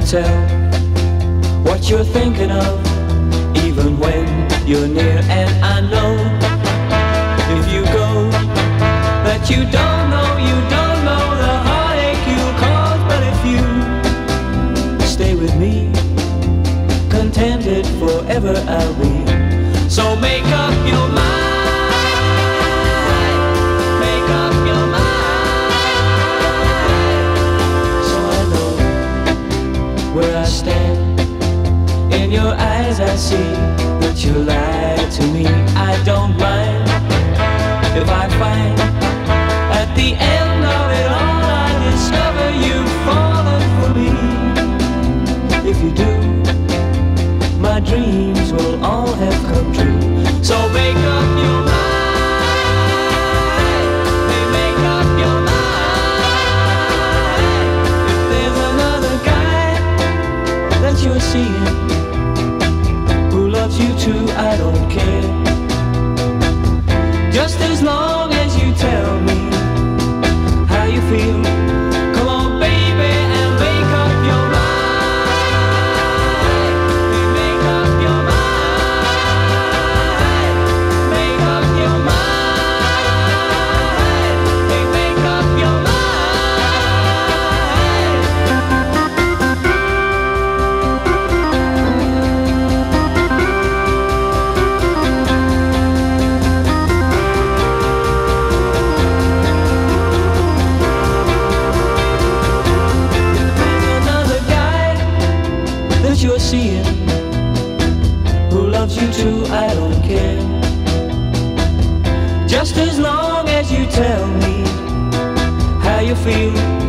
tell what you're thinking of, even when you're near. And I know if you go that you don't know the heartache you'll cause. But if you stay with me, contented forever I'll be. So make up your mind, make up your mind. So I know where I stand. In your eyes I see that you lie to me. I don't mind if I find at the end of it all I discover you've fallen for me. If you do, my dreams will all have come true. So make up your mind, make up your mind. If there's another guy that you're seeing who loves you too, I don't care. Just as long as you tell me how you feel. Come on baby and make up your mind. Make up your mind. Make up your mind. Make up your mind. You're seeing who loves you too, I don't care. Just as long as you tell me how you feel.